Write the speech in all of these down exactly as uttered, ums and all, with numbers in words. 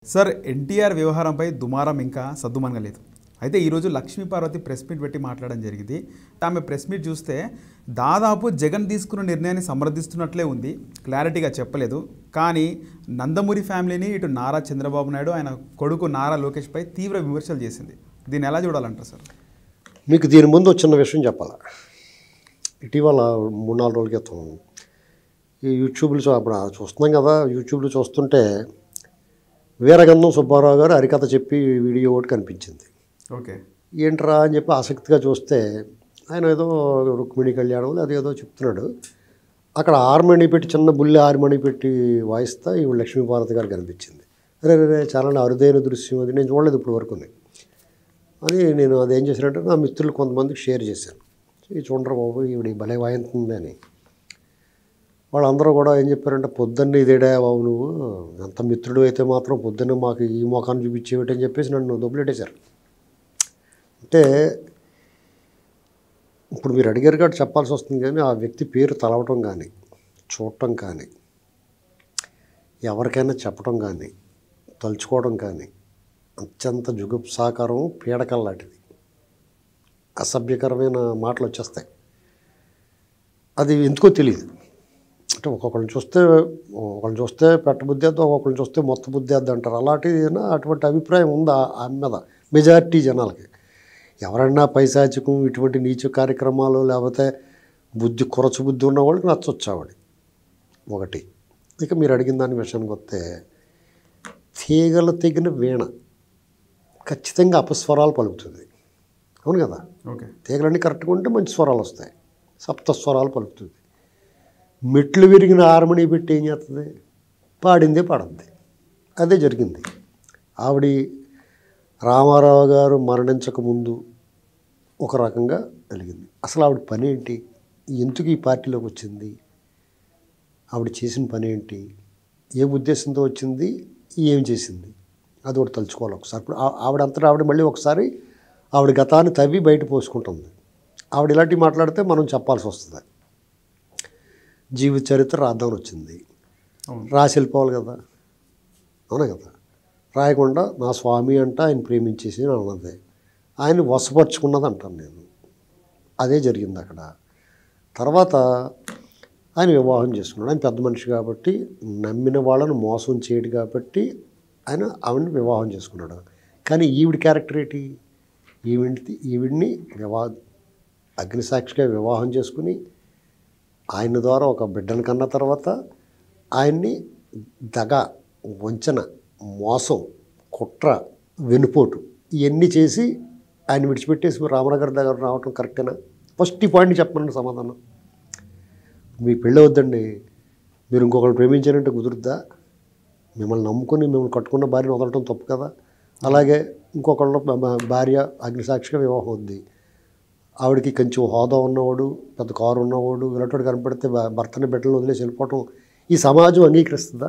Sir NTR వ్యవహారంపై దుమారం ఇంకా సద్దుమనగలేదు. అయితే ఈరోజు లక్ష్మీ పార్వతి ప్రెస్ మీట్ పెట్టి మాట్లాడడం జరిగింది. ఆమె ప్రెస్ మీట్ చూస్తే దాదాపు జగన్ తీసుకున్న నిర్ణయాన్ని సమర్థిస్తున్నట్లే ఉంది, క్లారిటీగా చెప్పలేదు. కానీ నందమూరి ఫ్యామిలీని ఇటు నారా చంద్రబాబు నాయుడు ఆయన కొడుకు నారా లోకేష్పై తీవ్ర విమర్శలు చేసింది. దీన్ని ఎలా చూడాలంటారు సార్? మీకు దీని ముందు చిన్న విషయం చెప్పాలా. ఇటీవల మూడు నాలుగు రోజుల క్రితం ఈ యూట్యూబ్లో అప్పుడు చూస్తున్నాం కదా, యూట్యూబ్లో చూస్తుంటే వీరగంధం సుబ్బారావు గారు హరికథ చెప్పి వీడియో ఒకటి కనిపించింది. ఓకే, ఏంట్రా అని చెప్పి ఆసక్తిగా చూస్తే ఆయన ఏదో రుక్మిణి కళ్యాణం అది ఏదో చెప్తున్నాడు. అక్కడ హార్మోని పెట్టి చిన్న బుల్లి హార్మోని పెట్టి వాయిస్తా ఇవి లక్ష్మీ పార్వతి గారు కనిపించింది. అరే రే చాలా అరుదైన దృశ్యం, అది నేను చూడలేదు ఇప్పుడు వరకు అని నేను అది ఏం చేశానంటే నా మిత్రులు కొంతమందికి షేర్ చేశాను. ఇది చూడరా బాబు ఈవిడ భలే వాయింతుంది అని. వాళ్ళందరూ కూడా ఏం చెప్పారంటే పొద్దున్న ఇదేడా బాబు నువ్వు అంత మిత్రుడు అయితే మాత్రం పొద్దున్న మాకు ఈ మోకాన్ని చూపించేవిటి అని చెప్పేసి నన్ను దొబ్బులెట్టేశారు. అంటే ఇప్పుడు మీరు అడిగారు కాబట్టి చెప్పాల్సి వస్తుంది, కానీ ఆ వ్యక్తి పేరు తలవటం కానీ చూడటం కానీ ఎవరికైనా చెప్పడం కానీ తలుచుకోవడం కానీ అత్యంత జుగుప్సాకరం, పీడకం లాంటిది. అసభ్యకరమైన మాటలు వచ్చేస్తాయి. అది ఎందుకో తెలియదు. అంటే ఒక్కొక్కరిని చూస్తే ఒకళ్ళని చూస్తే పెట్టబుద్ధి వద్దు, ఒక్కొక్కరిని చూస్తే మొత్తం బుద్ధి వద్దు అంటారు. అలాంటిది అటువంటి అభిప్రాయం ఉందా ఆమె మీద మెజారిటీ జనాలకి? ఎవరైనా పైశాచికం ఇటువంటి నీచ కార్యక్రమాలు లేకపోతే బుద్ధి కొరచు బుద్ధి ఉన్న వాళ్ళకి నచ్చొచ్చావాడి ఒకటి. ఇక మీరు అడిగిన దాని విషయానికి వస్తే తీగలు తెగిన వీణ ఖచ్చితంగా అపస్వరాలు పలుకుతుంది. అవును కదా? ఓకే, తీగలన్నీ కరెక్ట్గా ఉంటే మంచి స్వరాలు వస్తాయి, సప్తస్వరాలు పలుకుతుంది. మెట్లు విరిగిన హార్మోని పెట్టి ఏం చేస్తుంది? పాడిందే పాడుద్ది. అదే జరిగింది. ఆవిడ రామారావు గారు మరణించక ముందు ఒక రకంగా వెలిగింది. అసలు ఆవిడ పని ఏంటి? ఎందుకు ఈ పార్టీలోకి వచ్చింది? ఆవిడ చేసిన పని ఏంటి? ఏ ఉద్దేశంతో వచ్చింది? ఏం చేసింది? అది ఒకటి తలుచుకోవాలి ఒకసారి. ఇప్పుడు ఆవిడంతటా ఆవిడ మళ్ళీ ఒకసారి ఆవిడ గతాన్ని తవ్వి బయట పోసుకుంటుంది. ఆవిడ ఇలాంటివి మాట్లాడితే మనం చెప్పాల్సి వస్తుంది. జీవిత చరిత్ర రాద్దామని వచ్చింది, రాసి వెళ్ళిపోవాలి కదా. అవునా కదా? రాయకుండా నా స్వామి అంట ఆయన ప్రేమించేసి అన్నది, ఆయన వశపరుచుకున్నది అంటాను నేను. అదే జరిగింది అక్కడ. తర్వాత ఆయన వివాహం చేసుకున్నాడు. ఆయన పెద్ద మనిషి కాబట్టి, నమ్మిన వాళ్ళను మోసం చేయడు కాబట్టి ఆయన ఆవిడని వివాహం చేసుకున్నాడు. కానీ ఈవిడ క్యారెక్టర్ ఏంటి? ఈవిడి ఈవిడిని వివాహ అగ్నిసాక్షిగా వివాహం చేసుకుని ఆయన ద్వారా ఒక బిడ్డను కన్న తర్వాత ఆయన్ని దగ, వంచన, మోసం, కుట్ర, వెనుపోటు ఇవన్నీ చేసి ఆయన విడిచిపెట్టేసి రామారావు గారి దగ్గర రావటం కరెక్టేనా? ఫస్ట్ ఈ పాయింట్ చెప్పండి సమాధానం. మీ పెళ్ళి వద్దండి, మీరు ఇంకొకరు ప్రేమించారంటే కుదురుద్దా? మిమ్మల్ని నమ్ముకొని మిమ్మల్ని కట్టుకున్న భార్యను వదలటం తప్పు కదా. అలాగే ఇంకొకళ్ళు భార్య అగ్నిసాక్షిగా వివాహం ఉంది, ఆవిడకి కొంచెం హోదా ఉన్నవాడు, పెద్ద కారు ఉన్నవాడు ఇలాంటి కనపడితే భర్తని బిడ్డలను వదిలేసి వెళ్ళిపోవటం ఈ సమాజం అంగీకరిస్తుందా?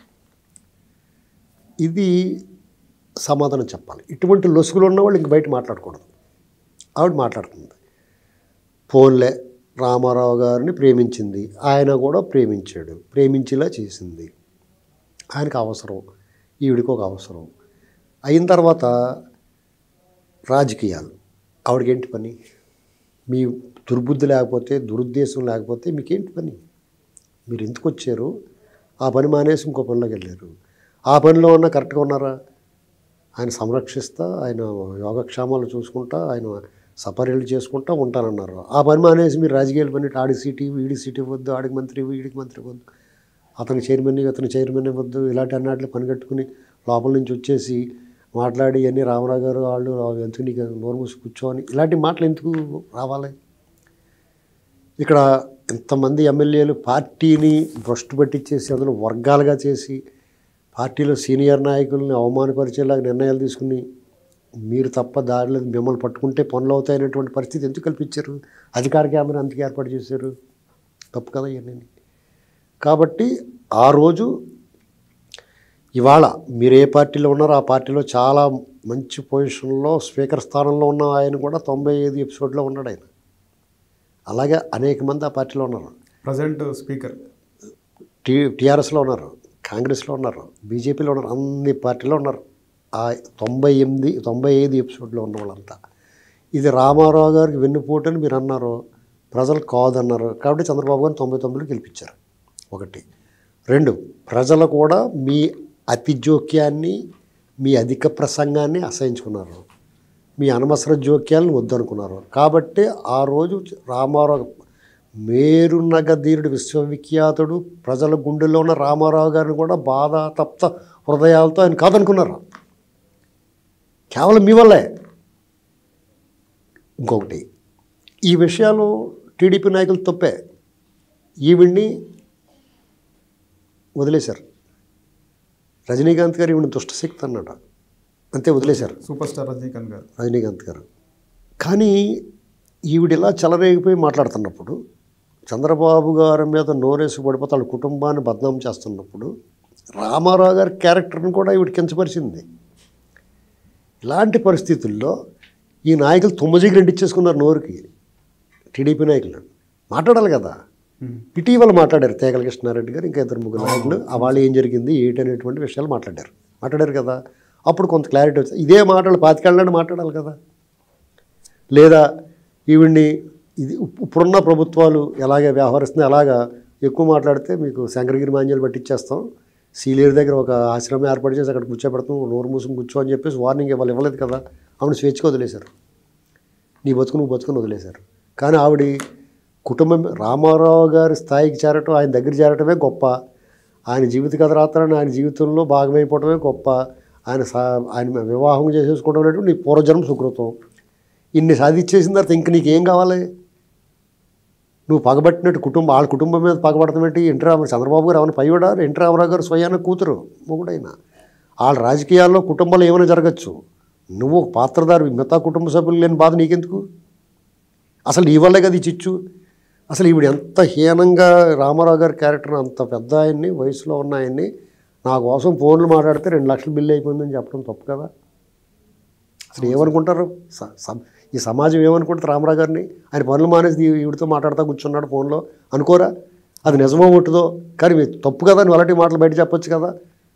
ఇది సమాధానం చెప్పాలి. ఇటువంటి లొసుగులు ఉన్నవాళ్ళు ఇంక బయట మాట్లాడకూడదు. ఆవిడ మాట్లాడుతుంది. పోన్లే, రామారావు గారిని ప్రేమించింది, ఆయన కూడా ప్రేమించాడు, ప్రేమించేలా చేసింది. ఆయనకు అవసరం, ఈవిడికి ఒక అవసరం. అయిన తర్వాత రాజకీయాలు, ఆవిడకేంటి పని? మీ దుర్బుద్ధి లేకపోతే, దురుద్దేశం లేకపోతే మీకేంటి పని? మీరు ఎందుకు వచ్చారు? ఆ పని మానేసి ఇంకో పనిలోకి వెళ్ళారు. ఆ పనిలో ఉన్న కరెక్ట్గా ఉన్నారా? ఆయన సంరక్షిస్తా, ఆయన యోగక్షేమాలు చూసుకుంటా, ఆయన సపర్యలు చేసుకుంటా ఉంటానన్నారు. ఆ పని మానేసి మీరు రాజకీయాల పని, ఆడి సీటు వీడి సీటు ఇవ్వద్దు, ఆడికి మంత్రి వీడికి మంత్రి ఇవ్వద్దు, అతనికి చైర్మన్ అతని చైర్మన్ ఇవ్వద్దు, ఇలాంటి అన్నట్లు పని కట్టుకుని లోపల నుంచి వచ్చేసి మాట్లాడి ఇవన్నీ రామారావు గారు వాళ్ళు ఎందుకు నీకు నోరు మూసి కూర్చోని ఇలాంటి మాటలు ఎందుకు రావాలి? ఇక్కడ ఇంతమంది ఎమ్మెల్యేలు పార్టీని భ్రష్టు పట్టించేసి అందులో వర్గాలుగా చేసి పార్టీలో సీనియర్ నాయకుల్ని అవమానపరిచేలాగా నిర్ణయాలు తీసుకుని మీరు తప్ప దారిలో మిమ్మల్ని పట్టుకుంటే పనులు అవుతాయనేటువంటి పరిస్థితి ఎందుకు కల్పించారు? అధికార కేంద్రం అందుకు ఏర్పాటు చేశారు. తప్పు కదా ఇవన్నీ. కాబట్టి ఆ రోజు ఇవాళ మీరు ఏ పార్టీలో ఉన్నారో ఆ పార్టీలో చాలా మంచి పొజిషన్లో స్పీకర్ స్థానంలో ఉన్న ఆయన కూడా తొంభై ఐదు ఎపిసోడ్లో ఉన్నాడు ఆయన. అలాగే అనేక మంది ఆ పార్టీలో ఉన్నారు. ప్రజెంట్ స్పీకర్ టీ టీఆర్ఎస్లో ఉన్నారు. కాంగ్రెస్లో ఉన్నారు, బీజేపీలో ఉన్నారు, అన్ని పార్టీలో ఉన్నారు. ఆ తొంభై ఎనిమిది తొంభై ఐదు ఎపిసోడ్లో ఉన్న వాళ్ళంతా ఇది రామారావు గారికి వెన్నుపోటు అని మీరు అన్నారు, ప్రజలు కాదన్నారు. కాబట్టి చంద్రబాబు గారిని తొంభై తొమ్మిదిలో గెలిపించారు. ఒకటి. రెండు, ప్రజలు కూడా మీ అతి జోక్యాన్ని, మీ అధిక ప్రసంగాన్ని అసహించుకున్నారు, మీ అనవసర జోక్యాలను వద్దనుకున్నారు. కాబట్టి ఆ రోజు రామారావు మేరునగధీరుడు, విశ్వవిఖ్యాతుడు, ప్రజల గుండెల్లో ఉన్న రామారావు గారిని కూడా బాధ తప్త హృదయాలతో ఆయన కాదనుకున్నారు. కేవలం మీ వల్లే. ఇంకొకటి, ఈ విషయాలు టీడీపీ నాయకులు తప్పే. ఈవిడ్ని వదిలేశారు. రజనీకాంత్ గారు ఈవిడ దుష్టశక్తి అన్నాడు, అంతే వదిలేశారు. సూపర్ స్టార్ రజనీకాంత్ గారు రజనీకాంత్ గారు కానీ ఈవిడ ఇలా చెలరేగిపోయి మాట్లాడుతున్నప్పుడు, చంద్రబాబు గారి మీద నోరేసి పడిపోతే వాళ్ళ కుటుంబాన్ని బదనాం చేస్తున్నప్పుడు రామారావు గారి క్యారెక్టర్ని కూడా ఈవిడ కించపరిచింది. ఇలాంటి పరిస్థితుల్లో ఈ నాయకులు తుమ్మజిగి రెండు ఇచ్చేసుకున్నారు నోరుకి. టీడీపీ నాయకులు మాట్లాడాలి కదా. ఇటీవల మాట్లాడారు తేగల కృష్ణారెడ్డి గారు, ఇంకా ఇద్దరు ముగ్గురు నాయకులు. ఆ వాళ్ళు ఏం జరిగింది ఏంటి అనేటువంటి విషయాలు మాట్లాడారు మాట్లాడారు కదా. అప్పుడు కొంత క్లారిటీ వచ్చింది. ఇదే మాటలు పాతికేళ్ళని మాట్లాడాలి కదా. లేదా ఈవిడ్ని ఇది ఇప్పుడున్న ప్రభుత్వాలు ఎలాగే వ్యవహరిస్తున్నాయి అలాగా ఎక్కువ మాట్లాడితే మీకు శంకరగిరి మాన్యాలు పట్టించేస్తాం, సీలేరు దగ్గర ఒక ఆశ్రమం ఏర్పాటు చేసి అక్కడ కూర్చోబెడతాం, నోరు మూసుకుని కూర్చో అని చెప్పేసి వార్నింగ్ వాళ్ళు ఇవ్వలేదు కదా. ఆవిడ స్వేచ్ఛగా వదిలేశారు, నీ బతుకు నువ్వు బతుకుని వదిలేశారు. కానీ ఆవిడ కుటుంబం రామారావు గారి స్థాయికి చేరటం, ఆయన దగ్గర చేరటమే గొప్ప. ఆయన జీవిత కథ రాత్రాన్ని ఆయన జీవితంలో భాగమైపోవటమే గొప్ప. ఆయన సా ఆయన వివాహం చేసేసుకోవడం అనేటువంటి నీ పూర్వజన్మ సుకృతం. ఇన్ని సాధించేసిన తర్వాత ఇంక నీకేం కావాలి? నువ్వు పగబట్టినట్టు కుటుంబం వాళ్ళ కుటుంబం మీద పగబడతామేంటి? ఎన్టీ రామారావు చంద్రబాబు గారు ఏమైనా పైవాడా? ఎన్టీ రామారావు గారు స్వయాన కూతురు మొగుడైనా. వాళ్ళ రాజకీయాల్లో కుటుంబాలు ఏమైనా జరగచ్చు, నువ్వు ఒక పాత్రధారి. మిగతా కుటుంబ సభ్యులు లేని బాధ నీకెందుకు? అసలు నీ వల్లే కదా ఈ చిచ్చు. అసలు ఈవిడ ఎంత హీనంగా రామారావు గారి క్యారెక్టర్, అంత పెద్ద ఆయన్ని, వయసులో ఉన్న ఆయన్ని నా కోసం ఫోన్లు మాట్లాడితే రెండు లక్షలు బిల్లు అయిపోయిందని చెప్పడం తప్పు కదా. అసలు ఏమనుకుంటారు ఈ సమాజం? ఏమనుకుంటారు రామారావు గారిని? ఆయన పనులు మానేసి ఈవిడితో మాట్లాడుతూ కూర్చున్నాడు ఫోన్లో అనుకోరా? అది నిజమో ఒట్టుదో కానీ తప్పు కదా. నువ్వు అలాంటి మాటలు బయట చెప్పొచ్చు కదా.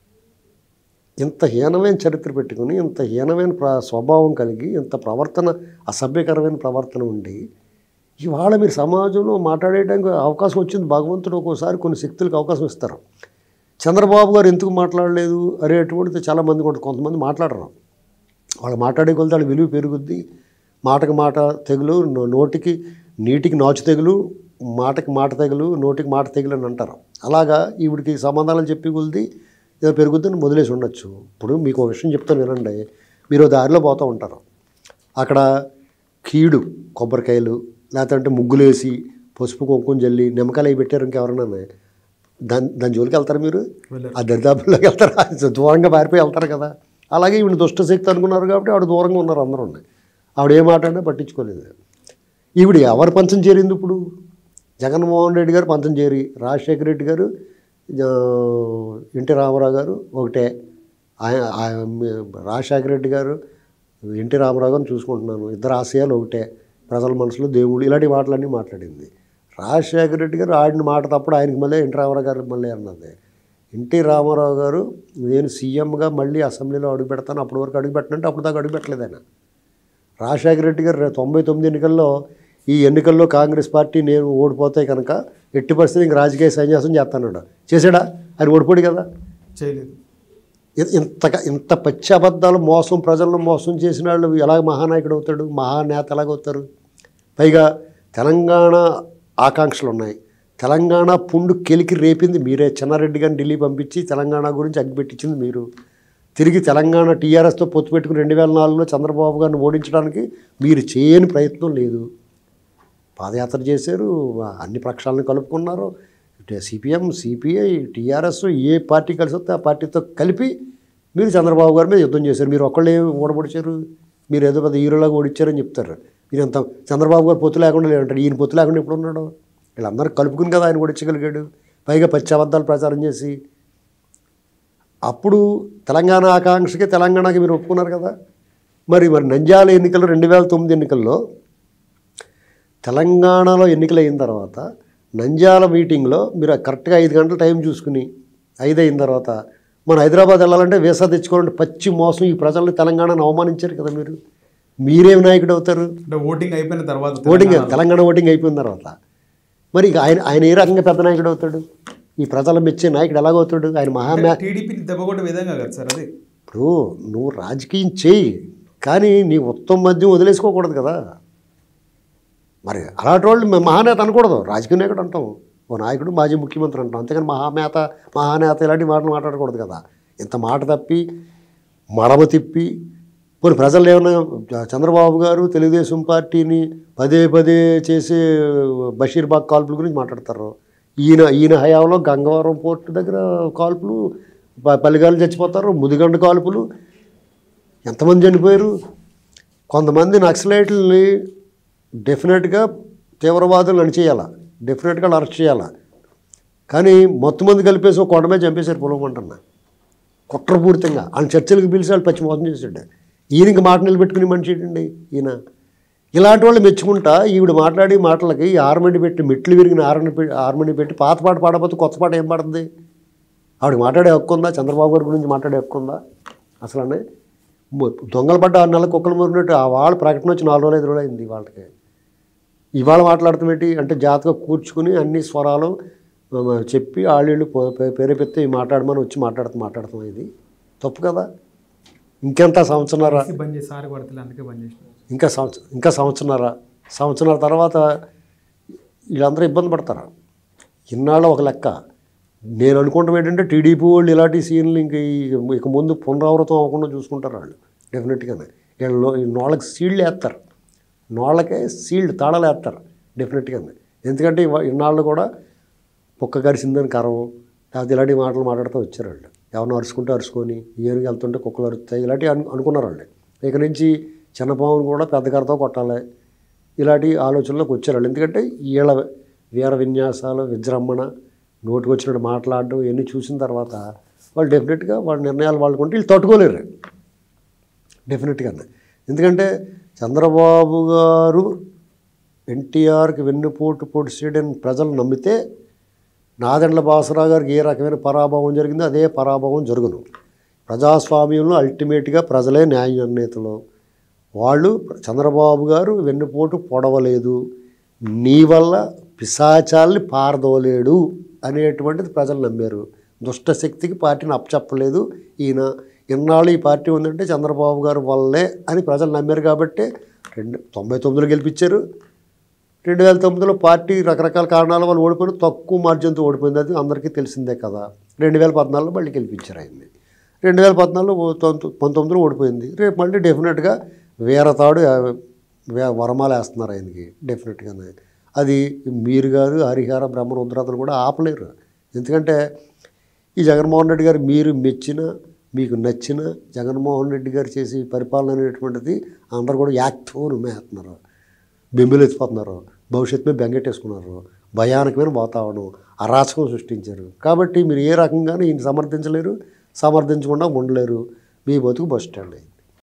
ఇంత హీనమైన చరిత్ర పెట్టుకుని, ఇంత హీనమైన ప్ర స్వభావం కలిగి, ఇంత ప్రవర్తన, అసభ్యకరమైన ప్రవర్తన ఉండి ఇవాళ మీరు సమాజంలో మాట్లాడేయడానికి అవకాశం వచ్చింది. భగవంతుడు ఒక్కోసారి కొన్ని శక్తులకు అవకాశం ఇస్తారు. చంద్రబాబు గారు ఎందుకు మాట్లాడలేదు అనేటువంటిది చాలామంది కూడా కొంతమంది మాట్లాడరు. వాళ్ళు మాట్లాడే కొలది వాళ్ళ విలువ పెరుగుద్ది. మాటకి మాట తెగులు, నోటికి నీటికి నాచు తెగులు, మాటకి మాట తెగులు, నోటికి మాట తెగులు అని అంటారు. అలాగా ఈవిడికి సమాధానాలు చెప్పి కొలిది ఏదో పెరుగుద్దని వదిలేసి ఉండొచ్చు. ఇప్పుడు మీకు ఒక విషయం చెప్తాను వినండి. మీరు దారిలో పోతూ ఉంటారు, అక్కడ కీడు కొబ్బరికాయలు లేకపోతే ముగ్గులేసి పసుపు కుంకుమ జల్లి నిమ్మకాయలు అవి పెట్టారు. ఇంకెవరన్నా దాని దాని జోలికి వెళ్తారు మీరు? ఆ దరిదాపుల్లోకి వెళ్తారు, దూరంగా పారిపోయి వెళ్తారు కదా. అలాగే ఈవిడ దుష్టశక్తి అనుకున్నారు కాబట్టి ఆవిడ దూరంగా ఉన్నారు అందరూ ఉన్నాయి. ఆవిడ ఏ మాట అయినా పట్టించుకోలేదు. ఈవిడ ఎవరు పంచం చేరింది ఇప్పుడు? జగన్మోహన్ రెడ్డి గారు పంచం చేరి, రాజశేఖర రెడ్డి గారు, ఎన్టీ రామారావు గారు ఒకటే. రాజశేఖర రెడ్డి గారు ఎన్టీ రామారావు గారిని చూసుకుంటున్నాను, ఇద్దరు ఆశయాలు ఒకటే, ప్రజల మనసులో దేవుడు, ఇలాంటి మాటలన్నీ మాట్లాడింది. రాజశేఖర రెడ్డి గారు ఆడిన మాట తప్పుడు ఆయనకి మళ్ళీ ఎన్టీ రామారావు గారు మళ్ళీ అన్నది. ఎన్టీ రామారావు గారు నేను సీఎంగా మళ్ళీ అసెంబ్లీలో అడుగు పెడతాను, అప్పటి వరకు అడుగు పెట్టనంటే అప్పుడు దాకా అడుగు పెట్టలేదు ఆయన. రాజశేఖర రెడ్డి గారు తొంభై తొమ్మిది ఎన్నికల్లో ఈ ఎన్నికల్లో కాంగ్రెస్ పార్టీ నేను ఓడిపోతే కనుక ఎట్టి పరిస్థితి ఇంక రాజకీయ సన్యాసం చేస్తాడు. చేశాడా? ఆయన ఓడిపోడు కదా, చేయలేదు. ఇంతగా ఇంత పచ్చి అబద్ధాలు మోసం, ప్రజలను మోసం చేసిన వాళ్ళు ఎలాగ మహానాయకుడు అవుతాడు, మహానేత ఎలాగవుతారు? పైగా తెలంగాణ ఆకాంక్షలు ఉన్నాయి. తెలంగాణ పుండు కెలికి రేపింది మీరే. చెన్నారెడ్డి గారిని ఢిల్లీ పంపించి తెలంగాణ గురించి అగ్గిపెట్టించింది మీరు. తిరిగి తెలంగాణ టీఆర్ఎస్తో పొత్తు పెట్టుకుని రెండు వేల నాలుగులో చంద్రబాబు గారిని ఓడించడానికి మీరు చేయని ప్రయత్నం లేదు. పాదయాత్ర చేశారు, అన్ని పక్షాలను కలుపుకున్నారు. సిపిఎం, సిపిఐ, టీఆర్ఎస్ ఏ పార్టీ కలిసి వస్తే ఆ పార్టీతో కలిపి మీరు చంద్రబాబు గారి మీద యుద్ధం చేశారు. మీరు ఒక్కళ్ళే ఓడబడిచారు, మీరు ఏదో పెద్ద హీరోలాగా ఓడిచ్చారని చెప్తారు. మీరు ఎంత చంద్రబాబు గారు పొత్తు లేకుండా లేదంటారు. ఈయన పొత్తు లేకుండా ఎప్పుడు ఉన్నాడు? వీళ్ళందరూ కలుపుకుని కదా ఆయన ఓడించగలిగాడు. పైగా పచ్చి అబద్ధాలు ప్రచారం చేసి. అప్పుడు తెలంగాణ ఆకాంక్షకి తెలంగాణకి మీరు ఒప్పుకున్నారు కదా. మరి మరి నంద్యాల ఎన్నికలు రెండు వేల తొమ్మిది ఎన్నికల్లో తెలంగాణలో ఎన్నికలు అయిన తర్వాత నంద్యాల మీటింగ్లో మీరు కరెక్ట్గా ఐదు గంటల టైం చూసుకుని ఐదు అయిన తర్వాత మన హైదరాబాద్ వెళ్ళాలంటే వీసా తెచ్చుకోవాలంటే పచ్చి మోసం ఈ ప్రజల్ని తెలంగాణను అవమానించారు కదా మీరు. మీరేమి నాయకుడు అవుతారు? ఓటింగ్ అయిపోయిన తర్వాత ఓటింగ్ తెలంగాణ ఓటింగ్ అయిపోయిన తర్వాత మరి ఆయన ఆయన ఏ రకంగా పెద్ద నాయకుడు అవుతాడు? ఈ ప్రజలు మెచ్చే నాయకుడు ఎలాగవుతాడు? ఆయన మహామే టీడీపీని దెబ్బకొట్టే విధంగా కదా సార్ అది. ఇప్పుడు నువ్వు రాజకీయం చేయి, కానీ నీ ఉత్తమ మధ్యం వదిలేసుకోకూడదు కదా. మరి అలాంటి వాళ్ళు మేము మహానేత అనకూడదు, రాజకీయ నాయకుడు అంటాం. ఓ నాయకుడు మాజీ ముఖ్యమంత్రి అంటాం, అంతేగాని మహానేత మహానేత ఇలాంటి మాటలు మాట్లాడకూడదు కదా. ఇంత మాట తప్పి మడమ తిప్పి కొన్ని ప్రజలు ఏమన్నా చంద్రబాబు గారు తెలుగుదేశం పార్టీని పదే పదే చేసే బషీర్బాగ్ కాల్పుల గురించి మాట్లాడతారు. ఈయన ఈయన హయాంలో గంగవరం పోర్టు దగ్గర కాల్పులు, పల్లిగాలు చచ్చిపోతారు, ముదిగండ కాల్పులు, ఎంతమంది చనిపోయారు. కొంతమంది నక్సలైట్లని డెఫినెట్గా తీవ్రవాదులు అణిచేయాలా, డెఫినెట్గా అరెస్ట్ చేయాలా. కానీ మొత్తం మంది కలిపేసి ఒక కొండ మీద చంపేశారు పొలమంటున్నా కుట్రపూరితంగా. ఆయన చర్చలకు పిలిచి వాళ్ళు పచ్చి మోసం చేసాడు. ఈయనకి మాట నిలబెట్టుకుని మనిషి ఏంటండి ఈయన. ఇలాంటి వాళ్ళు మెచ్చుకుంటా ఈవిడ మాట్లాడి మాటలకి ఆర్మణి పెట్టి మెట్లు విరిగిన ఆర్మణి ఆర్మణి పెట్టి పాత పాట పాడకపోతే కొత్త పాట ఏం పాడుతుంది? ఆవిడ మాట్లాడే హక్కు ఉందా? చంద్రబాబు గారి గురించి మాట్లాడే హక్కు ఉందా? అసలు దొంగలు పడ్డ ఆరు నెలల కుక్కలు మురినట్టు ఆ వాళ్ళ ప్రకటన వచ్చి నాలుగు రోజులు ఐదు రోజులు అయింది వాళ్ళకి. ఇవాళ మాట్లాడుతామేంటి అంటే జాతగా కూర్చుకుని అన్ని స్వరాలు చెప్పి ఆళ్ళు పేరెపెత్తే మాట్లాడమని వచ్చి మాట్లాడుతూ మాట్లాడతాం. ఇది తప్పు కదా. ఇంకెంత సంవత్సరారా ఇంకా సంవత్సరం ఇంకా సంవత్సరారా సంవత్సరాల తర్వాత వీళ్ళందరూ ఇబ్బంది పడతారు. ఇన్నాళ్ళు ఒక లెక్క. నేను అనుకుంటాం ఏంటంటే టీడీపీ వాళ్ళు ఇలాంటి సీన్లు ఇంక ఇక ముందు పునరావృతం అవ్వకుండా చూసుకుంటారు వాళ్ళు డెఫినెట్గానే. వీళ్ళు నోళ్ళకి సీల్డ్ వేస్తారు, నోళ్ళకే సీల్డ్ తాళాలు వేస్తారు డెఫినెట్గానే. ఎందుకంటే ఇన్నాళ్ళు కూడా కుక్క కరిసిందని కరవం లేకపోతే ఇలాంటి మాటలు మాట్లాడుతూ వచ్చారు వాళ్ళు. ఎవరిని అరుచుకుంటే అరుచుకొని ఏనుగు వెళ్తుంటే కుక్కలు అరుస్తాయి ఇలాంటివి అను అనుకున్నారు వాళ్ళు. ఇక నుంచి చిన్నపామును కూడా పెద్ద కరతో కొట్టాలి ఇలాంటి ఆలోచనలోకి వచ్చారు వాళ్ళు. ఎందుకంటే వీళ్ళ వీర విన్యాసాలు, విజృంభణ, నోటికి వచ్చినట్టు మాట్లాడడం ఇవన్నీ చూసిన తర్వాత వాళ్ళు డెఫినెట్గా వాళ్ళ నిర్ణయాలు వాళ్ళు కొంటే వీళ్ళు తట్టుకోలేరు డెఫినెట్గానే. ఎందుకంటే చంద్రబాబు గారు ఎన్టీఆర్కి వెన్నుపోటు పోటు చేయడని ప్రజలు నమ్మితే నాదెండ్ల బాసరావు గారికి ఏ రకమైన పరాభవం జరిగిందో అదే పరాభవం జరుగును. ప్రజాస్వామ్యంలో అల్టిమేట్గా ప్రజలే న్యాయ నిర్ణేతలు. వాళ్ళు చంద్రబాబు గారు వెన్నుపోటు పొడవలేదు, నీ వల్ల పిశాచాల్ని పారదోలేడు అనేటువంటిది ప్రజలు నమ్మారు. దుష్టశక్తికి పార్టీని అప్పచెప్పలేదు ఈయన. ఇన్నాళ్ళు ఈ పార్టీ ఉందంటే చంద్రబాబు గారు వల్లే అని ప్రజలు నమ్మారు. కాబట్టి రెండు తొంభై తొమ్మిదిలో గెలిపించారు. రెండు వేల తొమ్మిదిలో పార్టీ రకరకాల కారణాల వల్ల ఓడిపోయిన తక్కువ మార్జిన్తో ఓడిపోయింది, అది అందరికీ తెలిసిందే కదా. రెండు వేల పద్నాలుగులో మళ్ళీ గెలిపించారు ఆయన్ని. రెండు వేల పద్నాలుగులో పంతొమ్మిదిలో ఓడిపోయింది. రేపు మళ్ళీ డెఫినెట్గా వేరతాడు వరమాలు వేస్తున్నారు ఆయనకి డెఫినెట్గానే. అది మీరు గారు హరిహర బ్రహ్మరుద్రాతలు కూడా ఆపలేరు. ఎందుకంటే ఈ జగన్మోహన్ రెడ్డి గారు మీరు మెచ్చిన మీకు నచ్చిన జగన్మోహన్ రెడ్డి గారు చేసి పరిపాలన అనేటువంటిది అందరూ కూడా యాక్టివ్గా మేస్తున్నారు, బెంబిలెత్తిపోతున్నారు, భవిష్యత్తు మీద బెంగెట్టేసుకున్నారు, భయానకమైన వాతావరణం, అరాచకం సృష్టించారు. కాబట్టి మీరు ఏ రకంగానే ఈయన సమర్థించలేరు, సమర్థించకుండా ఉండలేరు. మీ బతుకు బస్ స్టాండ్.